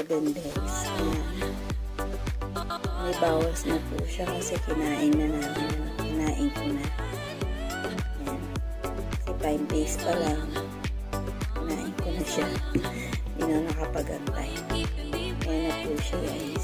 guys. Ayan. May bawas na po siya kasi kinain na namin. Kinain ko na. Ayan. Kasi 5 days pa lang. Kinain ko na siya. Hindi na nakapag-antay. Ayan na po siya guys.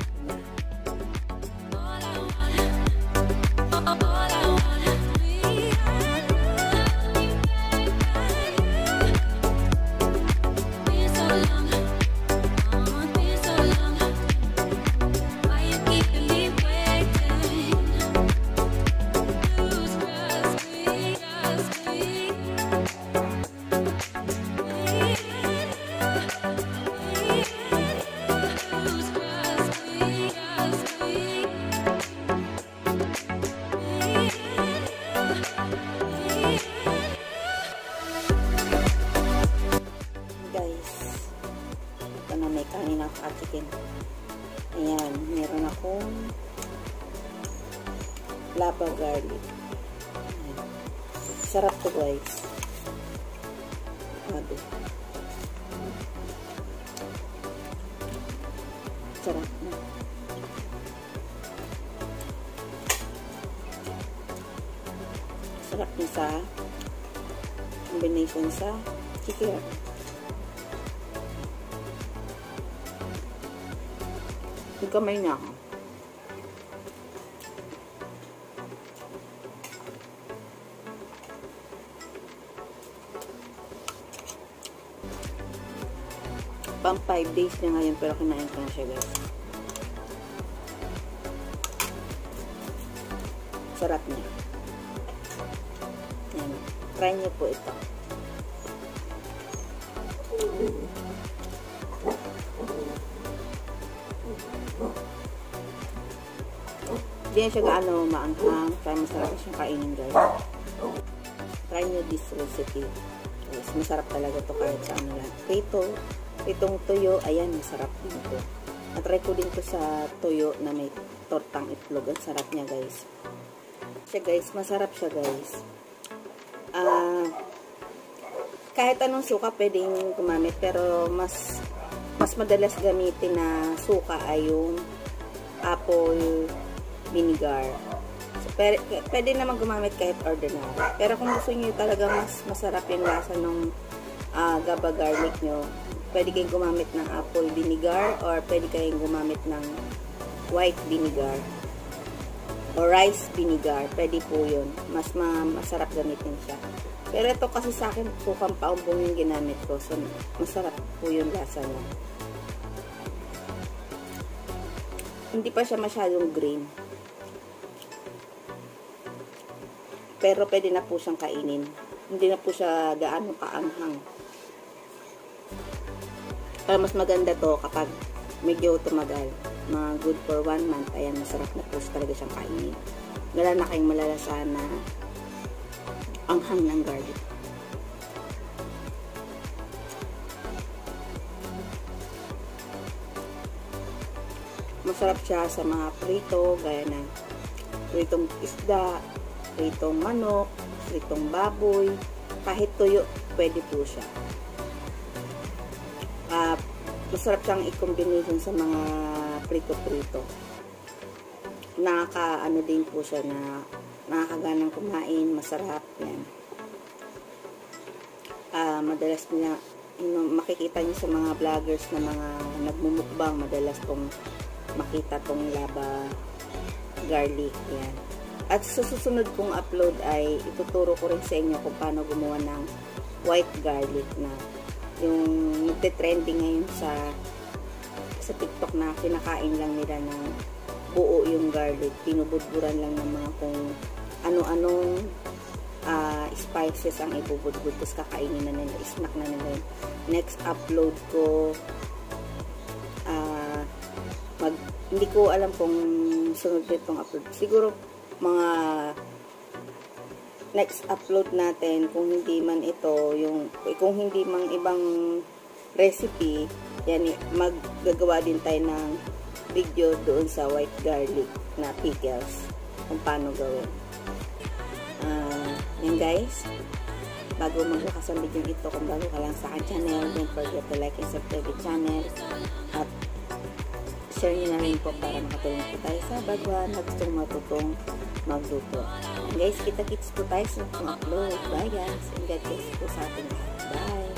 Chicken. Ayan, meron akong lava garlic. Ayan. Sarap to guys. Grabe. Sarap na. Sarap niya sa combination sa chicken. Yung kamay na ako. Pang 5 days na ngayon pero kinain ko na siya guys. Sarap niya. Yan. Try niyo po ito. Hindi siya gaano maanghang. Kaya masarap siyang kainin guys. Try nyo this recipe. Guys, masarap talaga to kahit sa ano lang. Itong tuyo, ayan, masarap din ito. Natry ko din to sa tuyo na may tortang itlog. Ang sarap niya guys. Siya guys, masarap siya guys. Kahit anong suka pwedeng gumamit. Pero mas madalas gamitin na suka ay yung apple vinegar. So, pwede naman gumamit kahit ordinary. Pero kung gusto niyo talaga mas masarap yung lasa ng gaba garlic nyo, pwede kayong gumamit ng apple vinegar or pwede kayong gumamit ng white vinegar or rice vinegar. Pwede po yun. Mas masarap gamitin siya. Pero ito kasi sa akin sukang paumbong yung ginamit ko. So, masarap po yung lasa niya. Hindi pa siya masyadong green. Pero pwede na po siyang kainin. Hindi na po siya gaano kaanghang. Pero mas maganda to kapag medyo tumagal. Mga good for 1 month. Ayan, masarap na po talaga siyang kainin. Wala na kayong malalasahan na anghang ng garlic. Masarap siya sa mga prito, gaya ng pritong isda, pritong manok, pritong baboy, kahit tuyo, pwede po siya. Masarap siyang i-combination sa mga prito-prito. Nakaka-ano din po siya na nakakaganang kumain, masarap yan. Madalas niya, makikita niyo sa mga vloggers na mga nagmumukbang, madalas pong makita tong lava garlic yan. At sa susunod kong upload ay ituturo ko rin sa inyo kung paano gumawa ng white garlic na yung nagte-trending ngayon sa TikTok na kinakain lang nila ng buo yung garlic. Pinubudburan lang ng mga kung ano-anong spices ang ibubudbud tapos kakainin na nila, snack na nila. Next upload ko hindi ko alam kung sunod nitong upload. Siguro mga next upload natin, kung hindi man ito, kung hindi man ibang recipe, yan, maggagawa din tayo ng video doon sa white garlic na pickles, kung paano gawin. Yan guys. bago magwakas ang video ito, kung bago ka lang sa akin channel, don't forget to like and subscribe the channel at share nyo na rin po para makatulong po tayo sa baguhan na gustong matutong magluto. And guys, kita-kits po tayo sa upload. Bye guys, and God bless po sa ating lahat. Bye!